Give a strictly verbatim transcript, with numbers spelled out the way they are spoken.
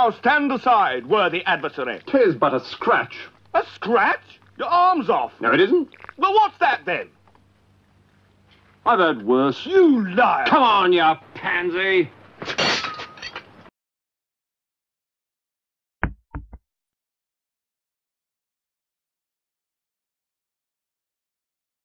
Now stand aside, worthy adversary. 'Tis but a scratch. A scratch? Your arm's off. No, it isn't. Well, what's that then? I've heard worse. You liar! Come on, you pansy!